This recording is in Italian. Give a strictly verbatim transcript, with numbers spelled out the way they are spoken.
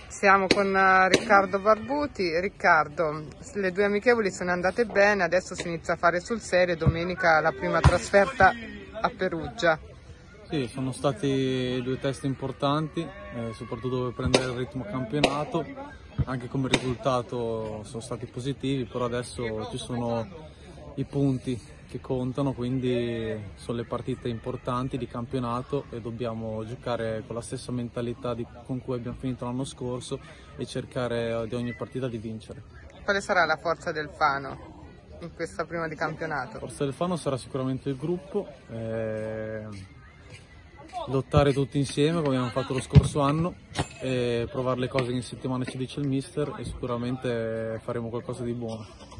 Siamo con eh, Riccardo Barbuti. Riccardo, le due amichevoli sono andate bene, adesso si inizia a fare sul serio, domenica la prima trasferta a Perugia. Sì, sono stati due test importanti, eh, soprattutto per prendere il ritmo campionato, anche come risultato sono stati positivi, però adesso ci sono i punti che contano, quindi sono le partite importanti di campionato e dobbiamo giocare con la stessa mentalità di, con cui abbiamo finito l'anno scorso e cercare di ogni partita di vincere. Quale sarà la forza del Fano in questa prima di campionato? La forza del Fano sarà sicuramente il gruppo, eh, lottare tutti insieme come abbiamo fatto lo scorso anno e provare le cose che in settimana ci dice il mister e sicuramente faremo qualcosa di buono.